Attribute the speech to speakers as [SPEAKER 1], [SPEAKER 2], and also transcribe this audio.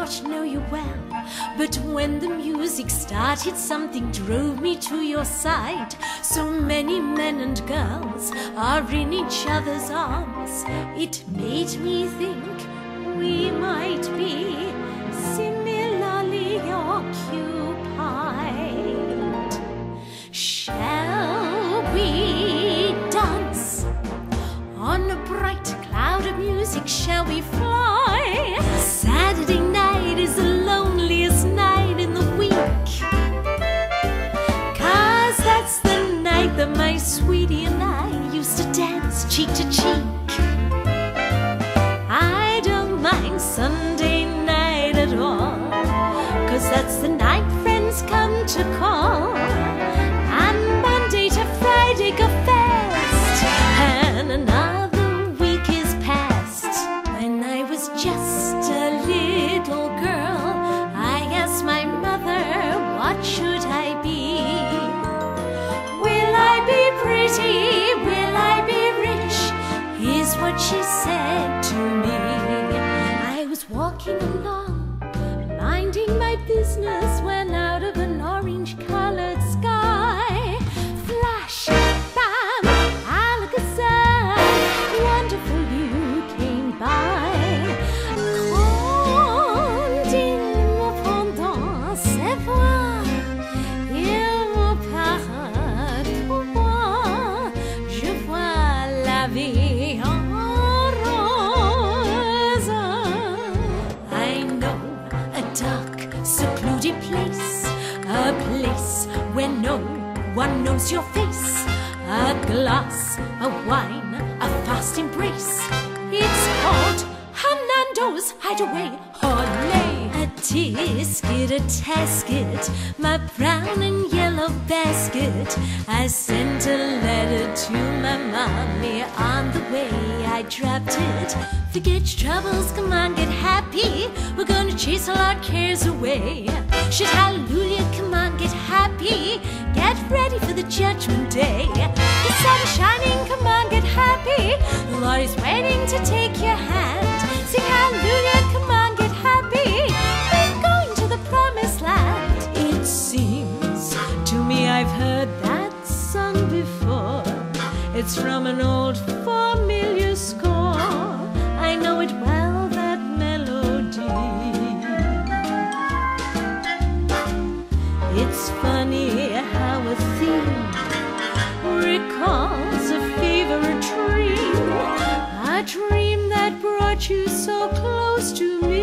[SPEAKER 1] not know you well, but when the music started, something drove me to your side. So many men and girls are in each other's arms. It made me think we might be similarly occupied. Shall we dance on a bright cloud of music? Shall we fly? Saturday night is the loneliest night in the week, 'cause that's the night that my sweetie and I used to dance cheek to cheek. I don't mind Sunday night at all, 'cause that's the night friends come to call. And Monday to Friday go fast, and another week is past. When I was just a little girl, I asked my mother, what should I be? Will I be pretty? Will I be rich? Is what she said to me. I was walking along, minding my business, when out of an orange-colored sky, flash, bam, alakazam, wonderful you came by. Quand il me prend dans ses bras, il me parle pour moi, je vois la vie en rose. I know a dark, secluded place, a place where no one knows your face. A glass of wine, a fast embrace. It's called Hernando's Hideaway. Olé! A tisket, a tasket, my brown and yellow basket. I sent a letter to my mommy. On the way I dropped it. Forget your troubles, come on, get happy. We're gonna chase all our cares away. Shout hallelujah, come on, get happy. Get ready for the judgment day. The sun is shining, come on, get happy. The Lord is waiting to take your hand. Sing hallelujah, come on, get happy. We're going to the promised land. It seems to me I've heard that song before. It's from an old familiar score. I know it well, that melody. It's funny how a theme recalls a favorite dream, a dream that brought you so close to me.